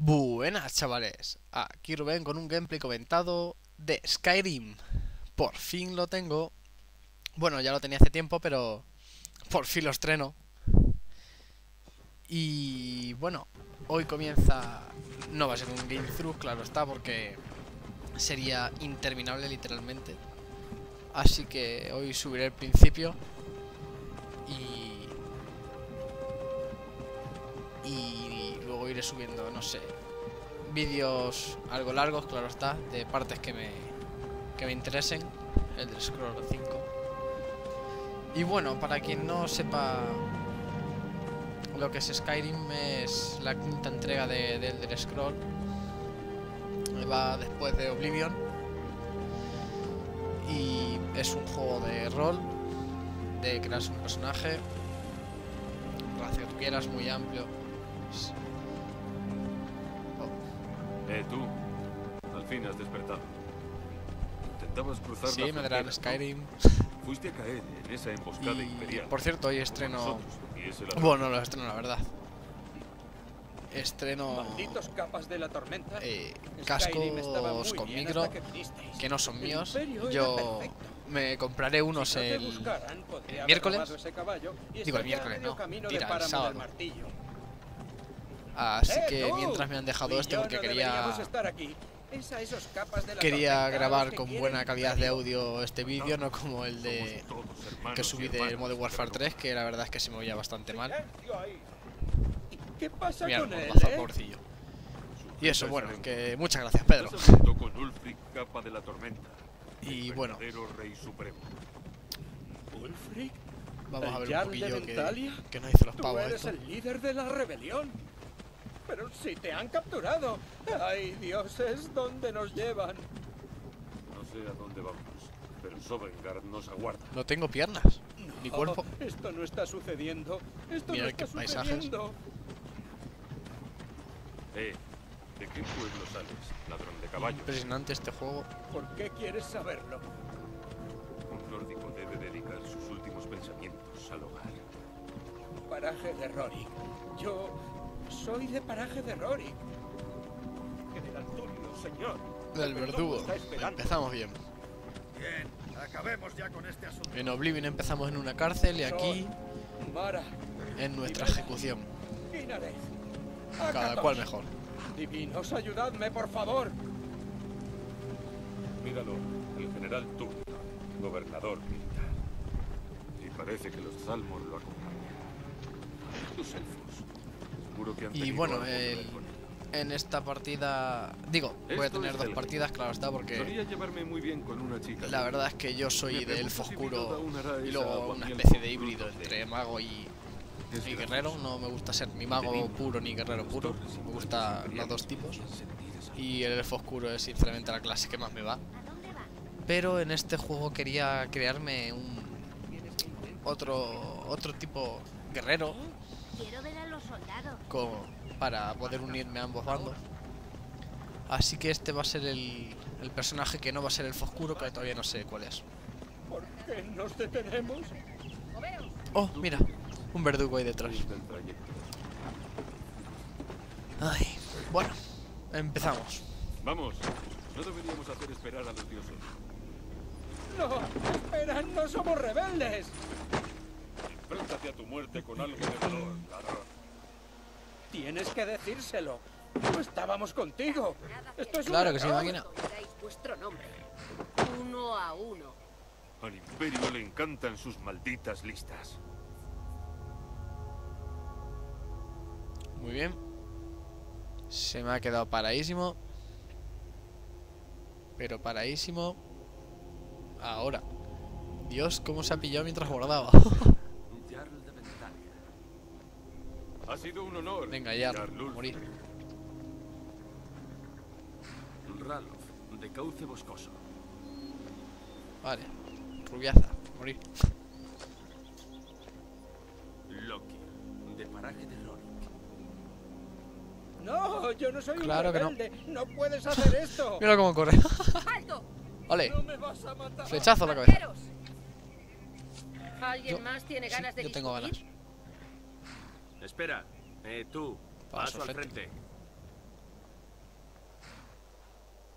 Buenas chavales, aquí Rubén con un gameplay comentado de Skyrim. Por fin lo tengo. Bueno, ya lo tenía hace tiempo, pero por fin lo estreno. Y bueno, hoy comienza. No va a ser un game through, claro está, porque sería interminable literalmente. Así que hoy subiré el principio y luego iré subiendo, no sé, vídeos algo largos, claro está, de partes que me interesen. El del Scroll 5. Y bueno, para quien no sepa lo que es Skyrim, es la quinta entrega de Elder Scroll. Va después de Oblivion. Y es un juego de rol, de crearse un personaje, raza que tú quieras, muy amplio. Tú, al fin has despertado. Intentabas cruzar Sí, la me frontera, darán Skyrim. Fuiste a caer en esa emboscada imperial. Por cierto, hoy estreno. Nosotros, y ese ladrón. Bueno, no lo estreno, la verdad. Estreno Malditos capas de la tormenta. cascos con micro que no son míos. Yo me compraré unos el miércoles. Digo el miércoles, no, mentira, el sábado. Así que mientras me han dejado este porque quería grabar con buena calidad de audio este vídeo, no como el de que subí de Modern Warfare 3, que la verdad es que se me oía bastante mal. ¿Qué pasa Mira, con él, pobrecillo. Y eso, bueno, que muchas gracias, Pedro. Estás hablando con Ulfric, capa de la tormenta. Y el bueno, verdadero rey supremo. ¿Ulfric? vamos a ver un ¿El poquillo Jarl de Ventalia? que nos hizo los Tú pavos eres esto. el líder de la rebelión. Pero si te han capturado. Ay, dioses, ¿dónde nos llevan? No sé a dónde vamos, pero Sovngarde nos aguarda. No tengo piernas, ni No, cuerpo. esto no está sucediendo. Esto Mira no está qué paisajes. sucediendo. ¿De qué pueblo sales, ladrón de caballos? Impresionante este juego. ¿Por qué quieres saberlo? Un nórdico debe dedicar sus últimos pensamientos al hogar. Paraje de Rorik. Yo soy de Paraje de Rorik. General Tulio, señor. Del verdugo. Está esperando. Empezamos bien. Bien, acabemos ya con este asunto. En Oblivion empezamos en una cárcel y aquí Mara, en nuestra ejecución. Inarez, Cada Akatos. cual mejor. Divinos, ayudadme, por favor. Míralo, el general Tulio, gobernador militar. Y parece que los Zalmor lo acompañan. Los elfos. Seguro que han Y tenido bueno, algo que ver con él. en esta partida... Digo, voy a Esto tener es dos el partidas, claro está, porque Solía llevarme muy bien con una chica. la verdad es que yo soy Me de pregunto elfo si oscuro Viroda unará y esa luego agua una miel especie con de híbrido frutos de- entre mago y Es guerrero. gracioso. No me gusta ser ni mago puro ni guerrero puro. Me gustan los dos tipos. Y el elfo oscuro es sinceramente la clase que más me va. Pero en este juego quería crearme un otro tipo guerrero Quiero ver a los soldados. para poder unirme a ambos bandos. Así que este va a ser el personaje que no va a ser elfo oscuro, que todavía no sé cuál es. ¿Por qué nos detenemos? Oh, mira, un verdugo ahí detrás. Del trayecto. Ay, bueno, empezamos. Vamos, no deberíamos hacer esperar a los dioses. No, espera, no somos rebeldes. Enfréntate a tu muerte con algo de valor, ladrón. Tienes que decírselo. No estábamos contigo. Esto es Claro un que sí, error. máquina. Digáis vuestro nombre. Uno a uno. Al Imperio le encantan sus malditas listas. Muy bien. Se me ha quedado paradísimo. Pero paradísimo. Ahora. Dios, cómo se ha pillado mientras guardaba. Jarl de Ventalia. Ha sido un honor. Venga, ya, Jarl Ulfric. morir. Ralof, de cauce boscoso. Vale. Rubiaza, morir. Loki, de paraje de Rorik. No, yo no soy Claro un que no. rebelde. No puedes hacer esto. Mira cómo corre. ¡Alto! Vale. No me vas a matar. Flechazo a la cabeza. ¡Arqueros! ¿Alguien Yo- más tiene ganas de yo tengo ganas. discutir? Espera, tú, Paso paso al frente. frente.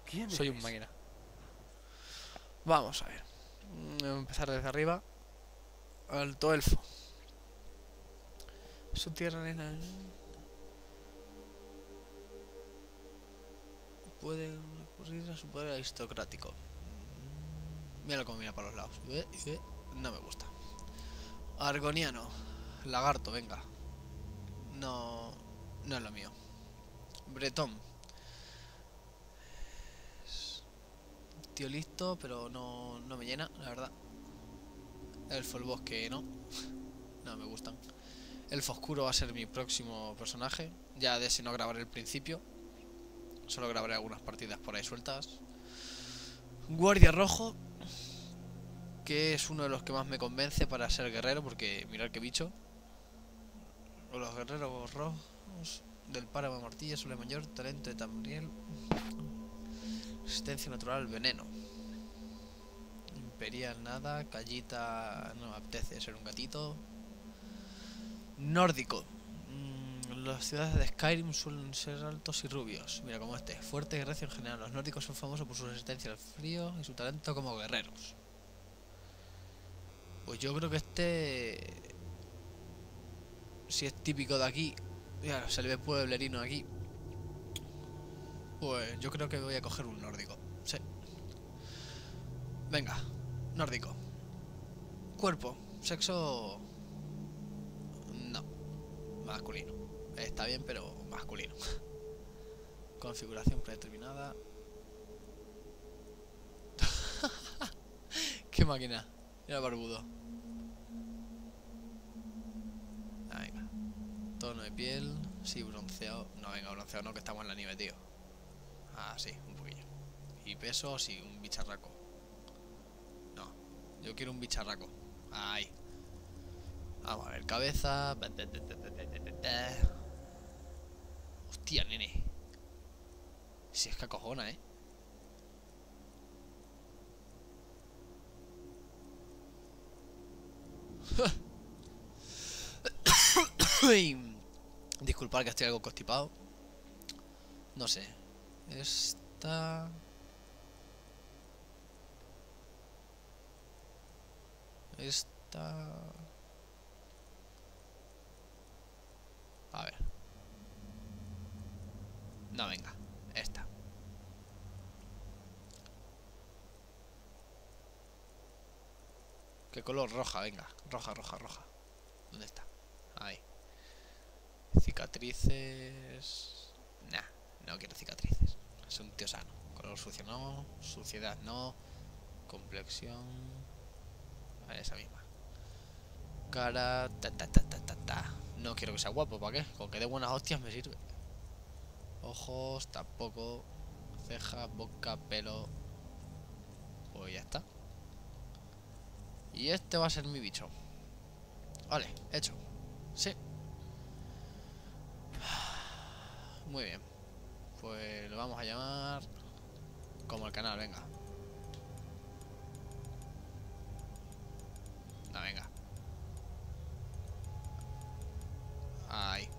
¿Quién Soy un eres? máquina. Vamos a ver. Voy a empezar desde arriba. Alto elfo. Su tierra arena. Puede recurrir a su poder aristocrático. Mira cómo mira para los lados. No me gusta. Argoniano. Lagarto, venga. No. No es lo mío. Bretón. Tío listo, pero no me llena, la verdad. Elfo el bosque, no. No me gustan. Elfo oscuro va a ser mi próximo personaje. Ya de ese no grabaré el principio. Solo grabaré algunas partidas por ahí sueltas. Guardia rojo, que es uno de los que más me convence para ser guerrero, porque mirad qué bicho. Los guerreros rojos del páramo de Mortilla suele mayor talento de Tamriel. Resistencia natural, veneno. Imperial, nada. Callita, no me apetece ser un gatito. Nórdico. Las ciudades de Skyrim suelen ser altos y rubios. Mira como este. Fuerte y recio en general. Los nórdicos son famosos por su resistencia al frío y su talento como guerreros. Pues yo creo que este... Si es típico de aquí. Mira, se le ve pueblerino aquí. Pues yo creo que voy a coger un nórdico. Sí. Venga, nórdico. Cuerpo, sexo... No. Masculino. Está bien, pero masculino. Configuración predeterminada. Qué máquina. Mira el barbudo. Ah, venga. Tono de piel. Sí, bronceado. No, venga, bronceado no, que estamos en la nieve, tío. Ah, sí, un poquillo. Y peso, sí, un bicharraco. No, yo quiero un bicharraco. Ahí. Vamos a ver, cabeza. Hostia, nene. Si es que acojona, Disculpad que estoy algo constipado. No sé. Esta... A ver. No, venga. Esta. ¿Qué color? Roja, venga. Roja, roja, roja. ¿Dónde está? Ahí. Cicatrices... Nah, no quiero cicatrices. Es un tío sano. Color sucio no. Suciedad no. Complexión... Esa misma. Cara... No quiero que sea guapo, ¿para qué? Con que dé buenas hostias me sirve. Ojos, tampoco. Cejas, boca, pelo. Pues ya está. Y este va a ser mi bicho. Vale, hecho. Sí. Muy bien. Pues lo vamos a llamar como el canal, venga. No, venga. Ahí.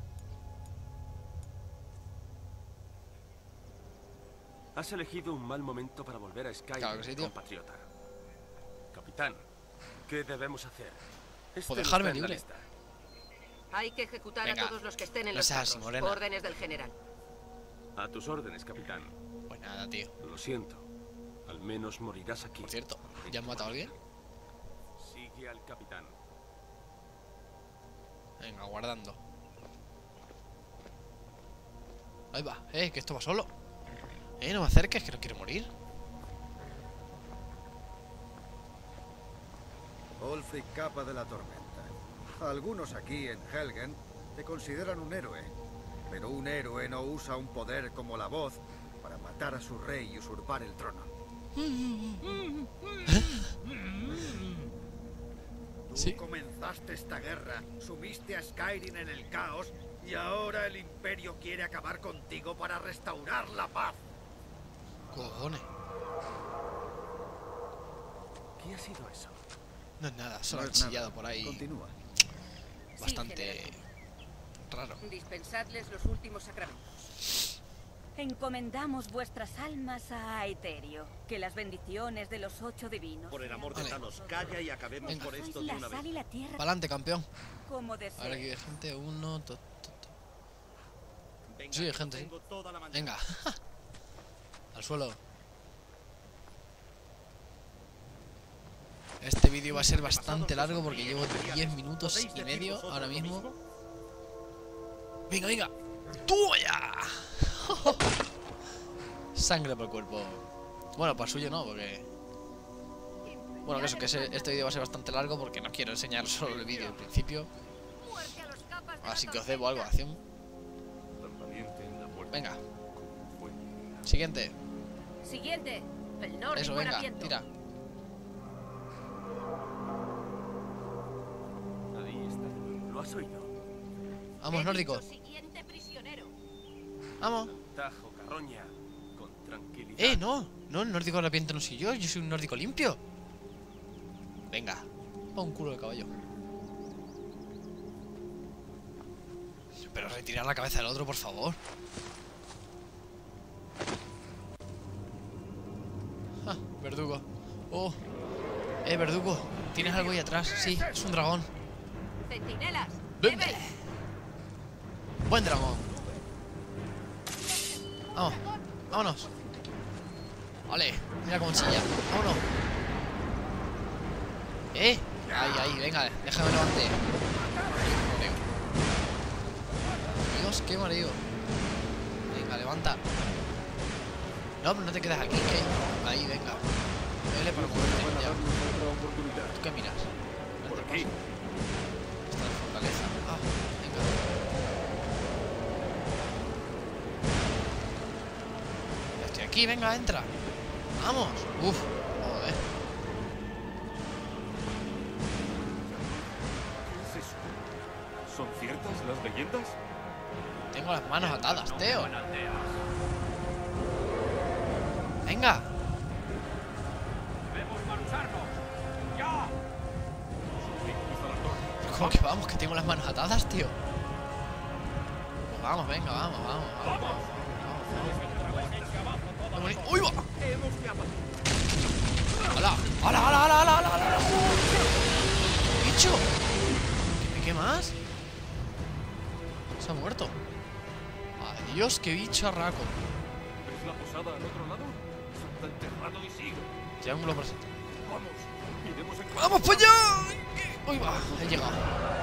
Has elegido un mal momento para volver a Skyrim, Claro que sí, tío. compatriota. Capitán, ¿qué debemos hacer? Pues dejarme está en la libre. lista. Hay que ejecutar Venga, a todos los que estén en no los seas así, carros. morena. Órdenes del general. A tus órdenes, capitán. Pues nada, tío. Lo siento. Al menos morirás aquí. Por cierto, ¿ya han matado a alguien? Sigue al capitán. Venga, guardando. Ahí va, que esto va solo. No me acerques, que no quiero morir. Ulfric, capa de la tormenta. Algunos aquí en Helgen te consideran un héroe, pero un héroe no usa un poder como la voz para matar a su rey y usurpar el trono. Tú ¿Sí? comenzaste esta guerra, sumiste a Skyrim en el caos y ahora el Imperio quiere acabar contigo para restaurar la paz. Cojones. ¿Qué ha sido eso? No es nada, solo No han es nada. chillado por ahí. Continúa. Bastante Sí, raro. Dispensadles los últimos sacramentos. Encomendamos vuestras almas a Aeterio. Que las bendiciones de los 8 divinos. Por el amor de Vale. Thanos, calla y acabemos Venga. con esto Sois de la una sal vez. y la tierra Pa'lante, campeón. como A ver, aquí deseéis. hay gente. Uno. Venga, Sí, que gente, sí. tengo toda la mañana. Venga. Al suelo. Este vídeo va a ser bastante largo porque llevo 10 minutos y medio ahora mismo. Venga, venga. ¡Tú ya! Sangre por el cuerpo. Bueno, para suyo no, porque... Bueno, que eso, que este vídeo va a ser bastante largo porque no quiero enseñar solo el vídeo al principio. Muerte a los capas de Así la que os debo algo de tormenta. acción. Tan valiente en la muerte. Venga, Fue. siguiente. Siguiente. El nórdico Eso, en venga, aviento. tira. Ahí está. ¿Lo has oído? Vamos, He nórdico. dicho siguiente prisionero. Vamos. Tajo, carroña. Con tranquilidad. No. No, el nórdico arrepiento no soy yo. Yo soy un nórdico limpio. Venga. Pa' un culo de caballo. Pero retirar la cabeza del otro, por favor. Ah, verdugo. Oh. Verdugo. ¿Tienes algo ahí atrás? Sí, es un dragón. Centinelas. ¡Bum! debe. Buen dragón. Vamos. Vámonos. Vale. Mira cómo chilla. Vámonos. Ahí, venga. Déjame levante. Dios, qué mareo. Venga, levanta. No, pero no te quedas aquí, que... Ahí, venga. Dale para moverte ya. ¿Tú qué miras? Por aquí. Está la fortaleza. Ah, venga. Ya estoy aquí, venga, entra. Vamos. Uf, joder. ¿Qué es eso? ¿Son ciertas las leyendas? Tengo las manos atadas, Teo. Venga. ¡Debemos marcharnos! ¡Ya! Pero ¿cómo que vamos? Que tengo las manos atadas, tío. Pues vamos, venga, vamos. ¡Uy, va! ¡Hala! ¡Hala! ¡Bicho! ¿Qué más? Se ha muerto. Adiós, qué bicho arraco. ¿Ves la posada al otro lado? Está enterrado y sigue. Triángulo presente. Vamos, iremos en ¡Vamos para allá! ¡Uy, va! He llegado.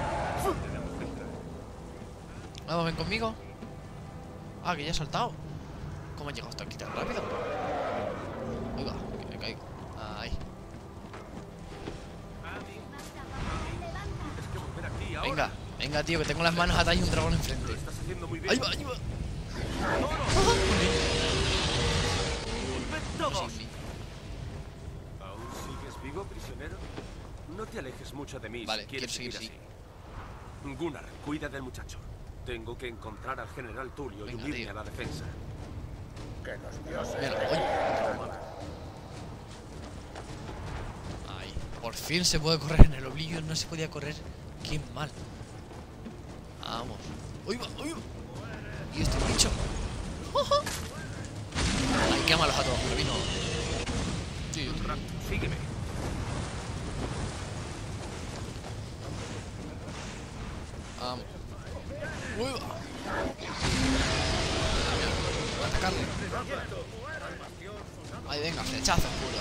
Vamos, ven conmigo. Ah, que ya he saltado. ¿Cómo he llegado hasta aquí tan rápido? Uy, va, que me caigo. Ahí. Es que volver aquí ahora. Venga, tío, que tengo las manos atadas y un dragón enfrente. Lo estás haciendo muy bien. Ahí va. ¡Volved todos! Sí, ¿Aún sigues vivo, prisionero? No te alejes mucho de mí Vale, si quieres quiero seguir seguir así. Gunnar, cuida del muchacho. Tengo que encontrar al general Tulio y Venga, unirme tío. a la defensa. Que los dioses... Mira, oye. Ahí. Por fin se puede correr. En el Oblivion no se podía correr. Qué mal. Vamos. ¡Uy, va! ¿Y este bicho? Ay, quémalos a todos, pero a mí no. Sí, otro. Sígueme. Vamos. ¡Uy, va! Atacarle. Ahí, venga, flechazo, puro.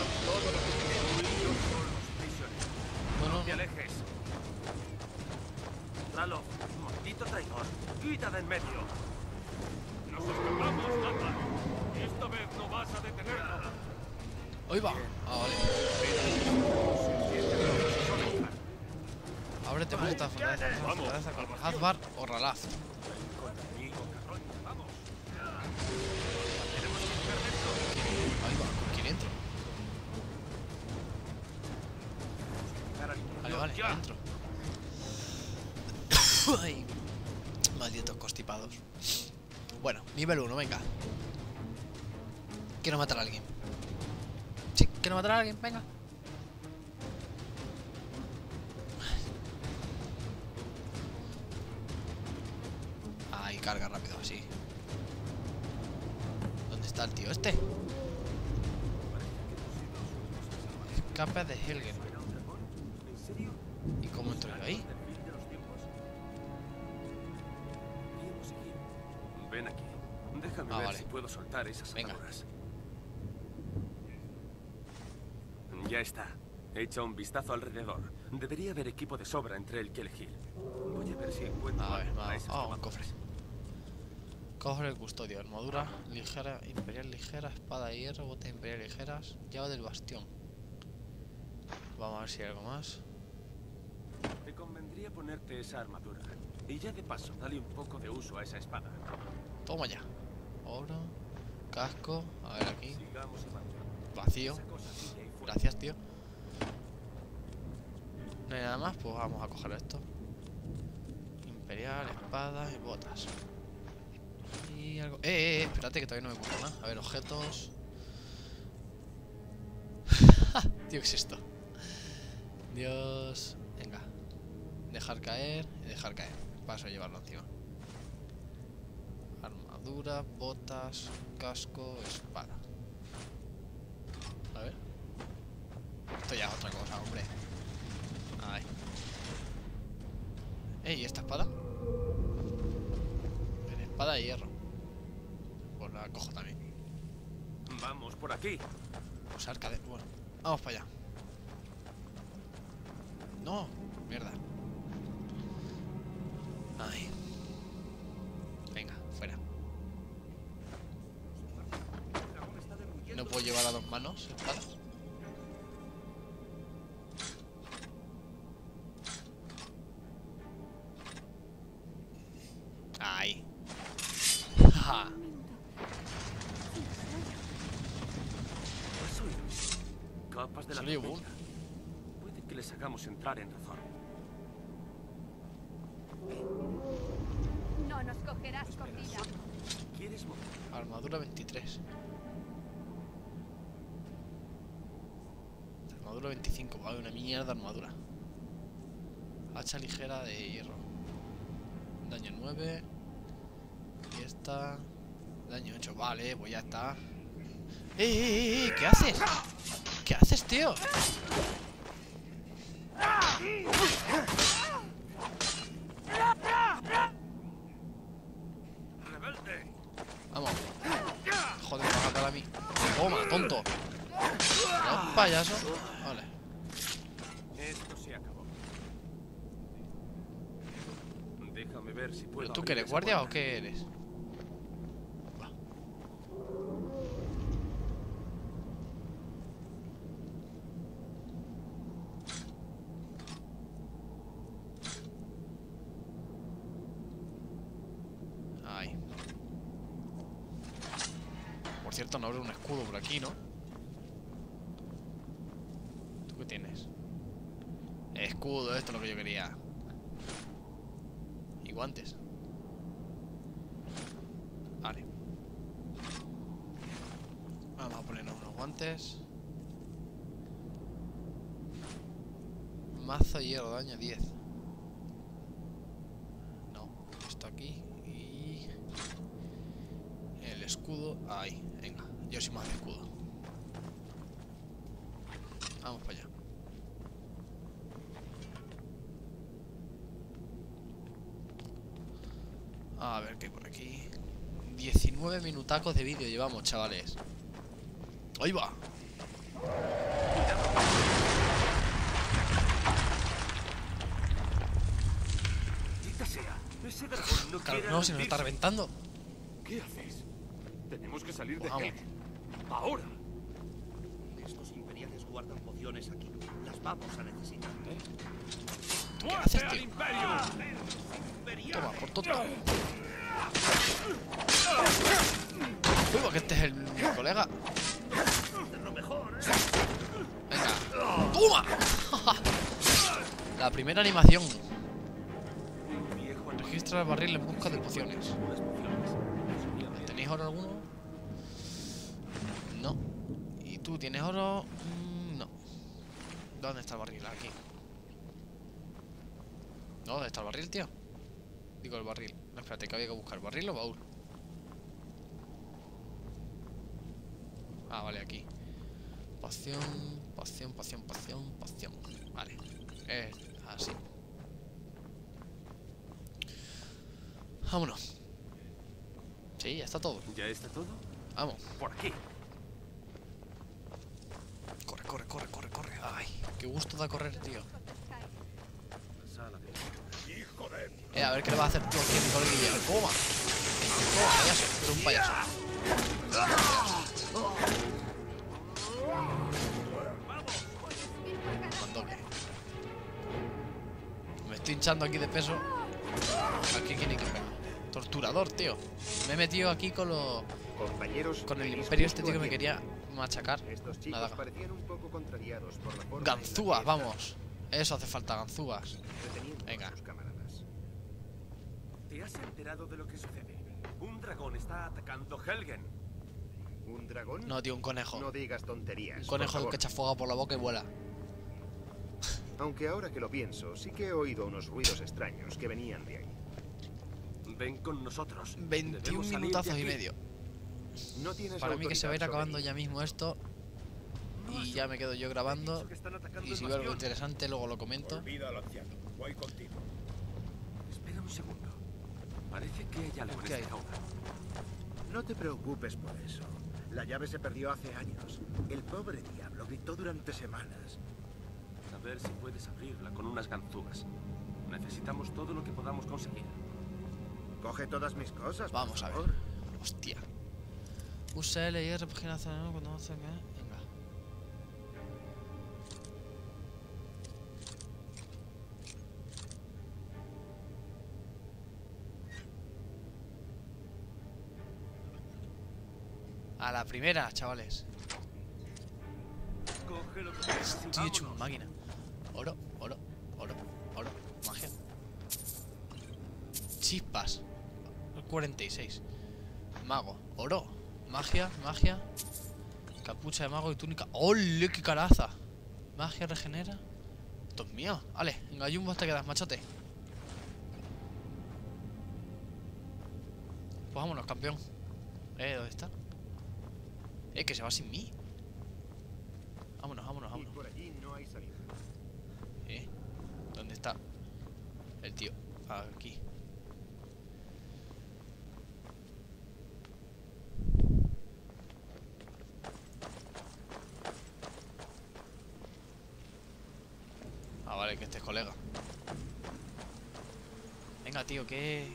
No te alejes. Ralo, maldito traidor. Quita de en medio. Nos escapamos, Gata. Esta vez no vas a detenerlo. Ahí va. Ah, vale. Ábrete puerta, fortaleza con Hazbar o Ralaz. Ahí va, ¿con quién entro? Vale, entro. Ay, malditos constipados. Bueno, nivel 1, venga. Quiero matar a alguien. Sí, quiero matar a alguien, venga. Ahí, carga rápido, así. está el tío este? Escape de Helgen. ¿En serio? ¿Y cómo entro yo ahí? Ven aquí. Déjame Ah, ver vale. si puedo soltar esas Venga. ataduras. Ya está. Echa un vistazo alrededor. Debería haber equipo de sobra entre el que elegir. Voy a ver si encuentro A ver, algo para vamos. esas Ah, un tomadoras. cofre. Cofre del custodio, armadura ligera, imperial ligera, espada de hierro, botas imperial ligeras, llave del bastión. Vamos a ver si hay algo más. Te convendría ponerte esa armadura. Y ya de paso, dale un poco de uso a esa espada. Toma ya. Oro, casco, a ver aquí. Sigamos avanzando. Vacío. Esa cosa sigue ahí fuera. Gracias, tío. No hay nada más, pues vamos a coger esto. Imperial, espada y botas. Y algo... espérate que todavía no me gusta nada. A ver, objetos. Tío, ¿qué es esto? Dios. Venga. Dejar caer y dejar caer. Paso a llevarlo encima. Armadura, botas, casco, espada. A ver. Esto ya es otra cosa, hombre. Ay. ¿Y esta espada? Espada de hierro. Pues la cojo también. Vamos por aquí. Pues arca de... Bueno, vamos para allá. No, mierda. Ay. Venga, fuera. No puedo llevar a dos manos espada. Ahí. Ja. ¿Has oído? Capas de la Solo llevo tormenta. Puede que les hagamos entrar en razón. No nos cogerás con vida. ¿Quieres morir? Armadura 23. Armadura 25. Vale, una mierda de armadura. Hacha ligera de hierro. Daño 9. Y esta... Daño 8. Vale, pues ya está. ¿Qué haces? ¿Qué haces, tío? ¡Rebelde! Vamos. Joder, me va a matar a mí. Toma, tonto. ¿No, payaso? Vale. Esto se acabó. Déjame ver si puedo. ¿Pero tú qué abrir eres, esa guardia o puerta. qué eres? Va. Ahí. Por cierto, no abre un escudo por aquí, ¿no? ¿Tú qué tienes? Escudo, esto es lo que yo quería. Y guantes. Vale. Vamos a ponernos unos guantes. Mazo de hierro, daño 10. No, esto aquí. Y... el escudo. Ahí, venga. Yo soy más de escudo. Vamos para allá. A ver qué hay por aquí. 19 minutacos de vídeo llevamos, chavales. ¡Ahí va! Maldita sea. Ese dragón no Claro, quiere no, se nos está rendirse. reventando. ¿Qué haces? Tenemos que salir de Vamos. Helgen. ¡Ahora! Estos imperiales guardan pociones aquí. Las vamos a necesitar. ¿Qué haces, al tío? imperio! Toma, por tonto. Uy, que este es mi colega. Venga. ¡Toma! La primera animación. Viejo Registra el barril en busca de pociones. unas pociones. ¿Tenéis oro alguno? No. ¿Y tú tienes oro? No. ¿Dónde está el barril? Aquí. ¿Dónde está el barril, tío? Digo el barril. No, espérate, que había que buscar barril o baúl. Ah, vale, aquí. Poción, poción, poción, poción, poción. Vale. Así. Vámonos. Sí, ya está todo. ¿Ya está todo? Vamos. Por aquí. Corre, corre, corre, corre, corre. Ay, qué gusto da correr, tío. Sala de... ¡Hijo de... A ver qué le va a hacer tú aquí a mi coleguilla. ¡Toma! ¡Toma, payaso! Pero un payaso. Mandoble. Me estoy hinchando aquí de peso. Aquí quién hay que pegar. Torturador, tío. Me he metido aquí con los... Compañeros, Con el tenéis imperio este justo tío que me a tiempo. quería machacar. Estos chicos Nada. parecían un poco contrariados por la forma en la Ganzúas, que vamos. Eso hace falta, ganzúas. están deteniendo a Venga. sus camaradas. ¿Te has enterado de lo que sucede? Un dragón está atacando Helgen. ¿Un dragón? No, tío, un conejo. No digas tonterías. Un por conejo favor. que echa fuego por la boca y vuela. Aunque ahora que lo pienso, sí que he oído unos ruidos extraños que venían de ahí. Ven con nosotros. 21 Debemos salir de minutazos y aquí. medio. No tienes Para mí que se va a ir autoridad acabando sobre ya mismo esto. Y ya me quedo yo He grabando. dicho que están atacando Y el si veo algo bastión. interesante, luego lo comento. Olvida al anciano. Voy contigo. Espera un segundo. Parece que hay algo en ¿Qué hay? esta jaula. mí. No te preocupes por eso. La llave se perdió hace años. El pobre diablo gritó durante semanas. A ver si puedes abrirla con unas ganzúas. Necesitamos todo lo que podamos conseguir. Coge todas mis cosas, por Vamos a ver. favor. Hostia. Usa LR, página nacional, cuando no sé qué. Venga. A la primera, chavales. Coge lo que Estoy hecho una vámonos. máquina. Oro, oro, oro, oro. Magia. Chispas. 46. Mago. Oro. Magia, magia. Capucha de mago y túnica. ¡Ole, qué caraza! Magia regenera. Esto es mío. Vale, en Gallumbo te quedas, machote. Pues vámonos, campeón. ¿Dónde está? Que se va sin mí. Vámonos, vámonos, Y vámonos. por allí no hay salida. ¿Dónde está? El tío. Aquí. Ah, vale, que este es colega. Venga, tío, ¿qué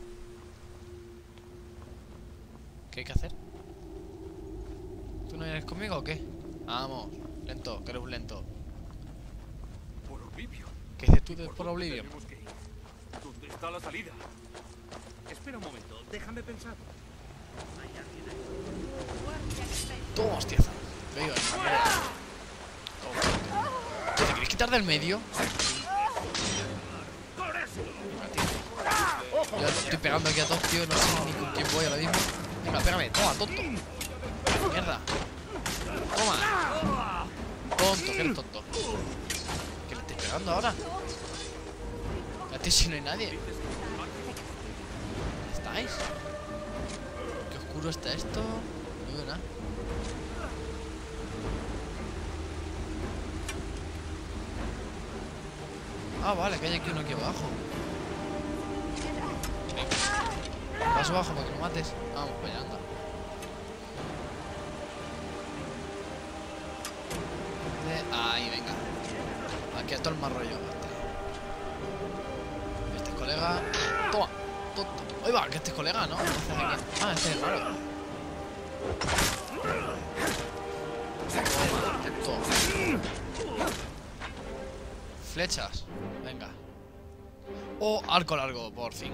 hay que hacer? ¿Tú no vienes conmigo o qué? Vamos, lento, que eres un lento. Por Oblivion. ¿Qué dices tú de ¿Por por dónde Oblivion? tenemos que ir? ¿Dónde está la salida? Espera un momento, déjame pensar. Toma, hostiaza. Te digo, ¿te quieres quitar del medio? Venga, tío. Yo estoy pegando aquí a todos, tío. No sé ni con quién voy ahora mismo. Venga, pégame. Toma, tonto. Mierda. Toma. Tonto, que eres tonto. ¿Qué le estoy pegando ahora? Fíjate si no hay nadie. ¿Estáis? Qué oscuro está esto. No veo nada. Ah, vale, que hay aquí uno aquí abajo. Venga. Paso abajo para que lo mates. Vamos, para allá, anda. Ahí, venga. Aquí a todo el más rollo. Este es colega. Toma, tonto. Ahí va, que este es colega, ¿no? Ah, este es raro. Toma, tonto. Flechas. Venga. Oh, arco largo, por fin.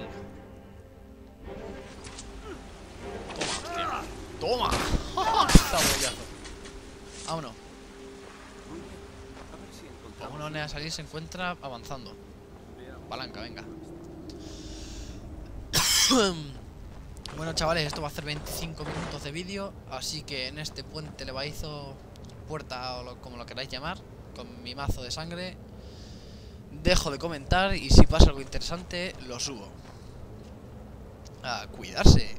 Toma, hostia. Toma. Está bollazo. Vámonos. A ver si encontramos. Uno a salir se encuentra avanzando. Palanca, venga. Bueno, chavales, esto va a hacer 25 minutos de vídeo. Así que en este puente levadizo, puerta o como lo queráis llamar, con mi mazo de sangre, dejo de comentar y si pasa algo interesante, lo subo. A cuidarse.